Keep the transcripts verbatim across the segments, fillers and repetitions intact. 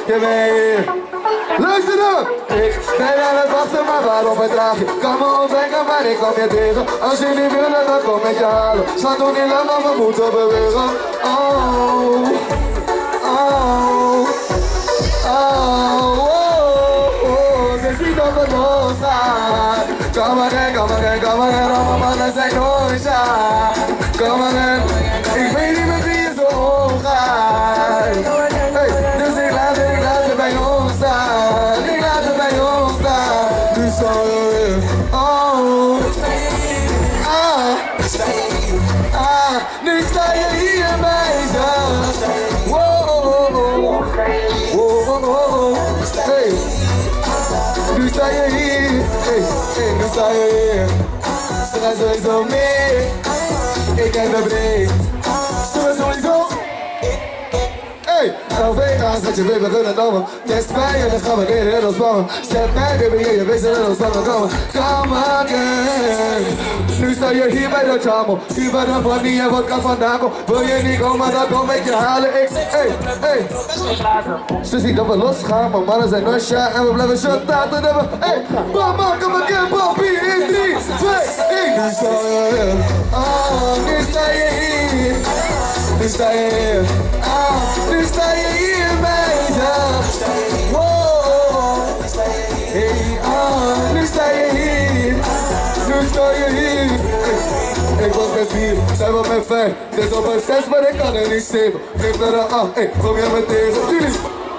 je weet. Luister dan! Ik ben aan het wachten, maar waarom vertraag je? Kan me ontdekken, maar ik kom je tegen. Als je niet wil, dan kom ik je halen. Slaat toch niet lang, maar we moeten bewegen. Oh, oh, oh, oh, oh. Je ziet dat we losgaan. Kom maar in, kom maar in, kom maar in. Allemaal mannen zijn nooit aan. Kom maar in. Ik weet niet met wie je zo omgaat. Hey, dus ik laat, ik laat je bij ons staan. Ik laat je bij ons staan. Nu sta je weer. Oh. Ah. Ah. Nu sta je hier bij ze. Wow. Wow, wow, wow. Hey. Nu sta je hier. Hey, hey, nu sta je hier. Straks sowieso meer. Ik heb de breed. Straks sowieso. Hey, nou Vegas, dat je weer beginnen komen. Test mij en dan gaan we weer heel spannend. Zet mij weer bij je, wees er heel spannend komen. Come again. Nu sta je hier bij de Chamo. Hier bij de money en wat kan vandaan komen. Wil je niet komen, dan kom ik je halen. Ik, hey, hey. Ze ziet dat we losgaan, maar mannen zijn nooit shy. En we blijven shut out en hebben. Hey, mama, come again, Bobby. In drie, twee, één. Nu sta je hier. Oh, nu sta je hier. Nu sta je hier. Ah, nu sta je hier bij jezelf. Wow. Hey, ah, nu sta je hier. Nu sta je hier. Hey, ik was met vier, zij was met vijf. Dit op een zes, maar ik kan er niet zeven. Geef naar een acht, hey, kom je met deze. Jullie.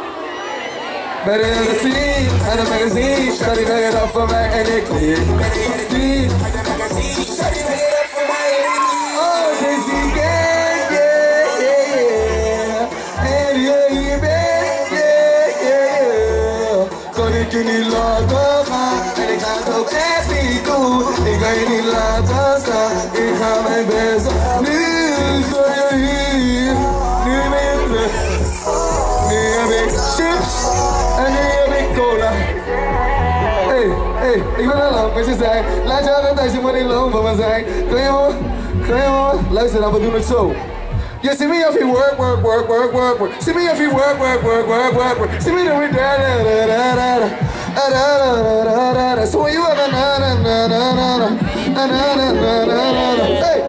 Ben je in de scene, en een magazine. Schat die ben je dan voor mij en ik leer. Ben je in de scene, en een magazine. Schat die ben je dan voor mij en ik leer. Oh, dit is die gang, yeah, yeah, yeah. En je hier bent, yeah, yeah, yeah. Kon ik je niet laten gaan, en ik ga het ook echt niet doen. Ik ga je niet laten staan, ik ga mijn best doen. Nu sta je hier, nu ben je terug. Nu heb ik chips, en nu heb ik cola. Hey, hey, ik ben al lang met je zijn. Laat je altijd thuis, je moet niet loon van me zijn. Kun je hoor? Kun je hoor? Luister dan, we doen het zo. Yeah, see me if you work, work, work, work, work, work. See me if you work, work, work, work, work, work. See me do it da da da da da da da da da da da. So when you have a na na na na na na na na na na na. Hey.